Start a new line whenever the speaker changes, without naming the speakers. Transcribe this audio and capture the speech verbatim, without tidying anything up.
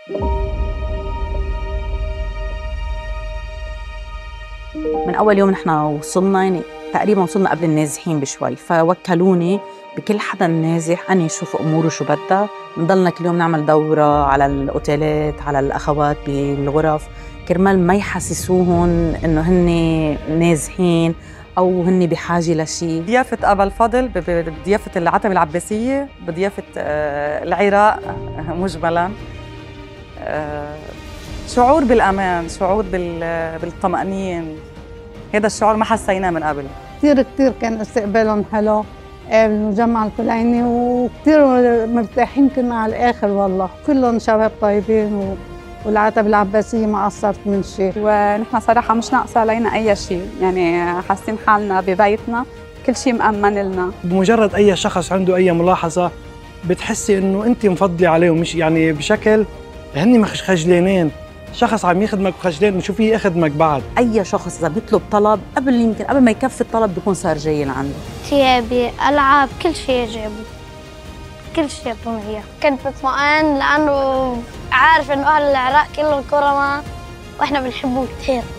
من أول يوم نحن وصلنا، يعني تقريباً وصلنا قبل النازحين بشوي، فوكلوني بكل حدا نازح أني شوف أموره شو بدها. نضلنا كل يوم نعمل دورة على الأوتيلات، على الأخوات بالغرف، كرمال ما يحسسوهن إنه هن نازحين أو هن بحاجة لشي.
ضيافة أبا الفضل، بضيافة العتبة العباسية، بضيافة العراق مجملاً، شعور بالأمان، شعور بالطمأنينة، هذا الشعور ما حسيناه من قبل.
كتير كتير كان استقبالهم حلو بالمجمع الفلعيني، وكتير مرتاحين كنا على الآخر والله. كلهم شباب طيبين، والعتبة العباسية ما قصرت من شيء،
ونحن صراحة مش ناقصة علينا أي شيء، يعني حاسين حالنا ببيتنا، كل شيء مأمن لنا.
بمجرد أي شخص عنده أي ملاحظة بتحسي إنه أنت مفضلة عليه، ومش يعني بشكل هن مش خجلانين، شخص عم يخدمك وخجلان انه شو في يخدمك بعد.
اي شخص اذا بيطلب طلب قبل يمكن قبل ما يكفي الطلب بيكون صار جاي لعنده.
ثيابي، العاب، كل شيء جابوا، كل شيء جابوا معي. كنت بطمئن لانه عارف انه اهل العراق كلهم كرماء واحنا بنحبهم كثير.